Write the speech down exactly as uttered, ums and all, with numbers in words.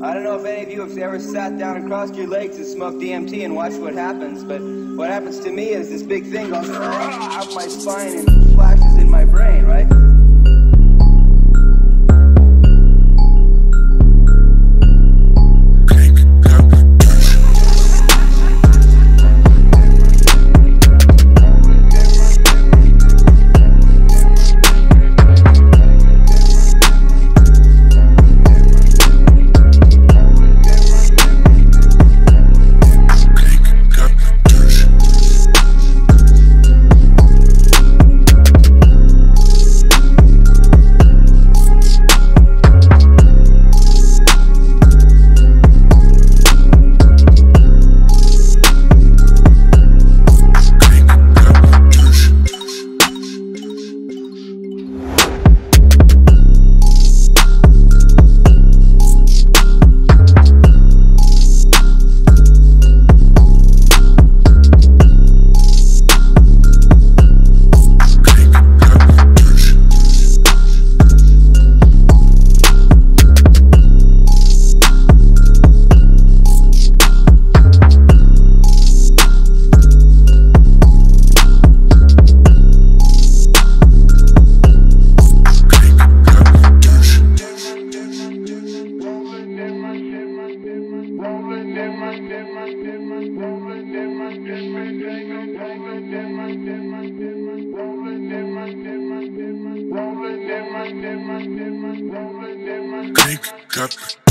I don't know if any of you have ever sat down and crossed your legs and smoked D M T and watched what happens, but what happens to me is this big thing goes up my spine and flashes in my brain, right? Knicca.